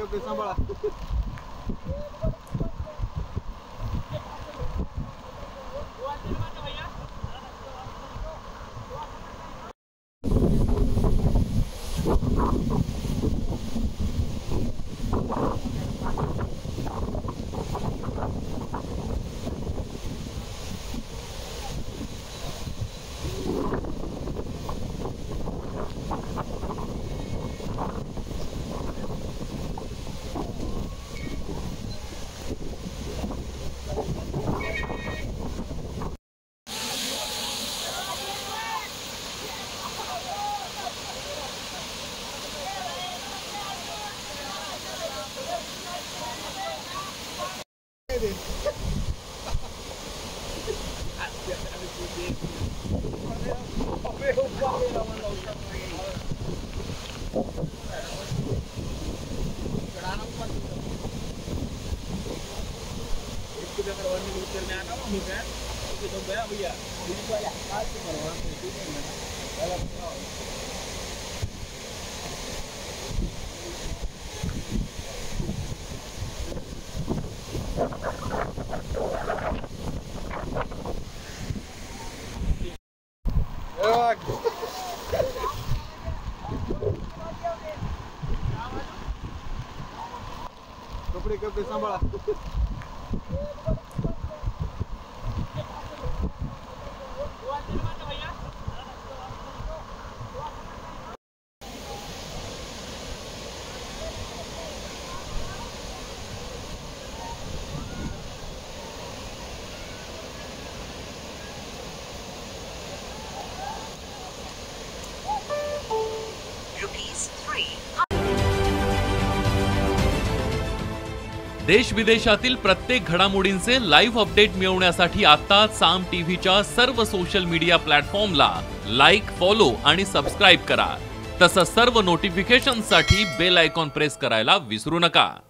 कपडे सांभाळा. कपडे सांभाळा. देश विदेशातील प्रत्येक घडामोडींचे लाईव्ह अपडेट मिळवण्यासाठी आता साम टीव्हीच्या सर्व सोशल मीडिया प्लॅटफॉर्मला लाईक, फॉलो आणि सबस्क्राईब करा. तसंच सर्व नोटिफिकेशनसाठी बेल आयकॉन प्रेस करायला विसरू नका.